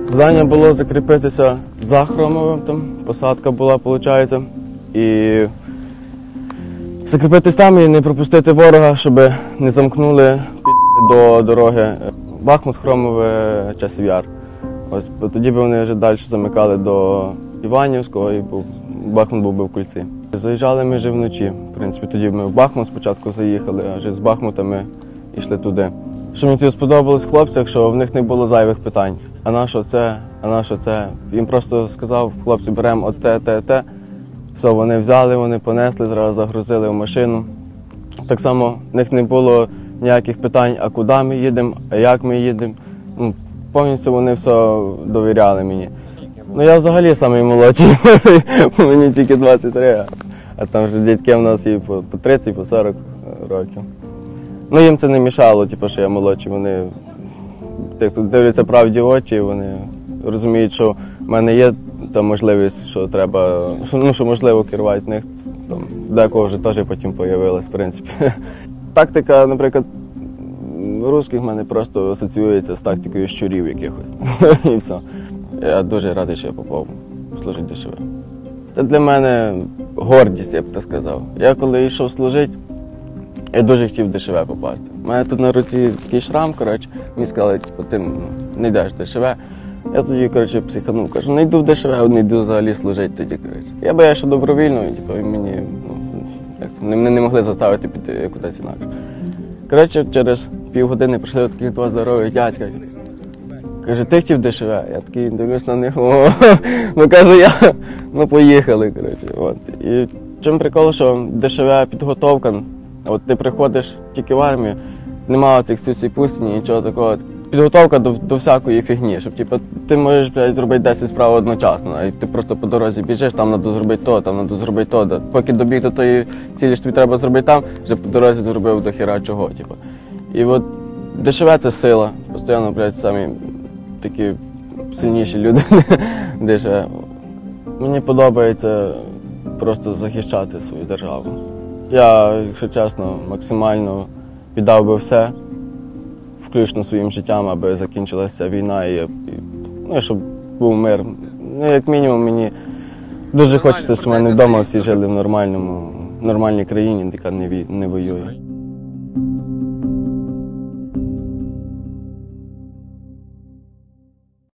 Завдання було закріпитися за Хромовим, там посадка була, виходить. І закріпитись там і не пропустити ворога, щоб не замкнули до дороги Бахмут, Хромове, Часів Яр. Ось, тоді б вони вже далі замикали до Іванівського і Бахмут був би в кільці. Заїжджали ми вже вночі. В принципі, тоді ми в Бахмут спочатку заїхали, а вже з Бахмута ми йшли туди. Що мені тоді сподобалось в хлопцях, що в них не було зайвих питань. А на що це? А на що це? Їм просто сказав, хлопці, беремо от те. Все, вони взяли, вони понесли, зразу загрузили в машину. Так само в них не було ніяких питань, а куди ми їдемо, а як ми їдемо. Повністю вони все довіряли мені. Я взагалі самий молодший, мені тільки 23, а там вже дітки в нас і по 30, по 40 років. Їм це не мішало, що я молодший. Вони дивляться правді в очі, вони розуміють, що в мене є та можливість, що треба, що можливо керувати в них. Там, декого вже теж потім з'явилась, в принципі. Тактика, наприклад, русських в мене просто асоціюється з тактикою щурів якихось. І все. Я дуже радий, що я попав служити ДШВ. Це для мене гордість, я б так сказав. Я коли йшов служити, я дуже хотів в ДШВ попасти. У мене тут на руці такий шрам, мені сказали, ти не йдеш в ДШВ. Я тоді, психанув, кажу, не йду в ДШВ, не йду взагалі служити тоді, Я боявся, що добровільно, і мені не могли заставити піти кудись інакше. Через півгодини прийшли такі два здорових дядька. Каже, ти хотів ДШВ? Я такий дивлюсь на них, кажу я, поїхали, І в чому прикол, що ДШВ підготовка, ти приходиш тільки в армію, немає цих сюсі-пусті, нічого такого. Підготовка до всякої фігні, щоб ти можеш зробити 10 справ одночасно, і ти просто по дорозі біжиш, там треба зробити то, там треба зробити то. Поки добіг до тої цілі, що тобі треба зробити там, вже по дорозі зробив до хіра чого. І от ДШВ – це сила, постійно, самі такі сильніші люди ДШВ. Мені подобається просто захищати свою державу. Я, якщо чесно, максимально віддав би все, включно своїм життям, аби закінчилася війна і щоб був мир. Як мінімум, мені дуже хочеться, щоб в мене вдома всі жили в нормальній країні, яка не воює.